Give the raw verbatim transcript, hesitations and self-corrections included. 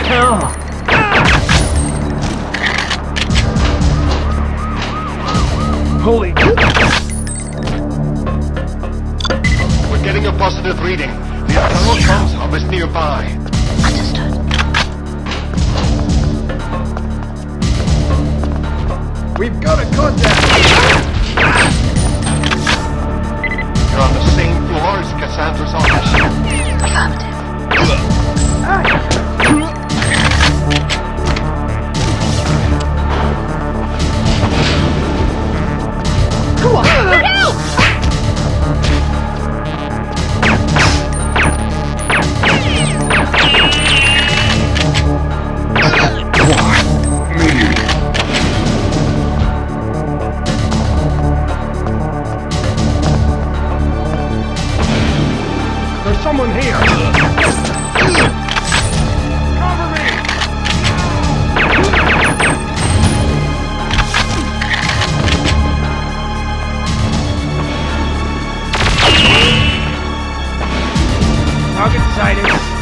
Holy... We're getting a positive reading. The internal comms hub is nearby. Understood. We've got a contact! You're on the same floor as Cassandra's office. Affirmative. Come on! Look out! There's someone here! Cover me! Target sighted.